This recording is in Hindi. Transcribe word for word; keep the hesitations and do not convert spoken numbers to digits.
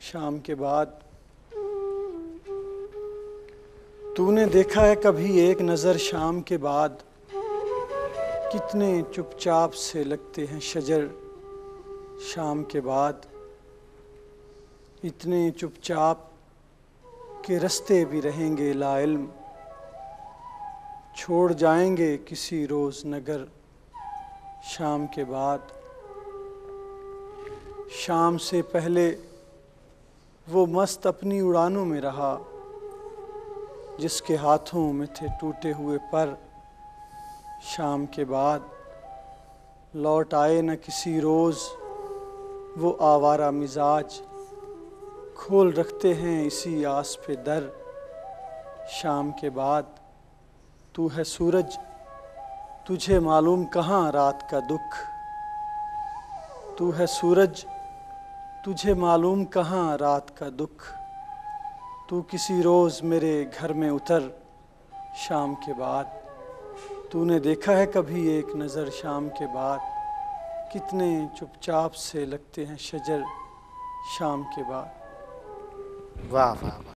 शाम के बाद। तूने देखा है कभी एक नज़र शाम के बाद, कितने चुपचाप से लगते हैं शजर शाम के बाद। इतने चुपचाप के रास्ते भी रहेंगे लाइल्म, छोड़ जाएंगे किसी रोज़ नगर शाम के बाद। शाम से पहले वो मस्त अपनी उड़ानों में रहा, जिसके हाथों में थे टूटे हुए पर शाम के बाद। लौट आए न किसी रोज़ वो आवारा मिजाज, खोल रखते हैं इसी आस पे दर शाम के बाद। तू है सूरज, तुझे मालूम कहाँ रात का दुख। तू है सूरज, तुझे मालूम कहाँ रात का दुख। तू किसी रोज़ मेरे घर में उतर शाम के बाद। तूने देखा है कभी एक नज़र शाम के बाद, कितने चुपचाप से लगते हैं शजर शाम के बाद। वाह वाह वाह।